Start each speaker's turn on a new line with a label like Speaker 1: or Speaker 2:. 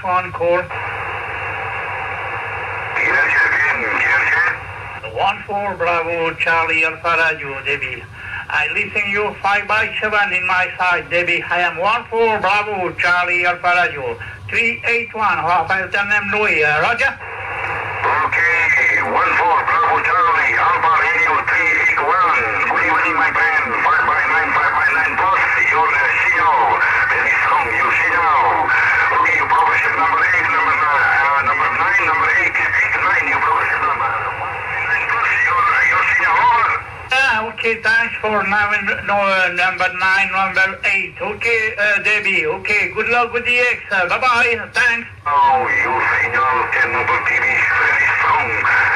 Speaker 1: one call. One four Bravo Charlie Alpha Radio, Debbie. I listen you 5/7 in my side, Debbie. I am 14 Bravo Charlie Alpha Radio 381. Rafael Tanem Louis, Roger.
Speaker 2: Okay, 14 Bravo Charlie Alpha Radio 381. Good evening, my friend. 5x9 plus your signal. Very strong, you see now. Okay, you progressive number 8, number 9, number 8, 9, you progressive number 9 plus your signal. Over.
Speaker 1: Okay, thanks for number 9, number 8. Okay, Debbie. Okay, good luck with the X. Bye-bye. Thanks.
Speaker 2: Oh, you signal 10 number TV is very strong.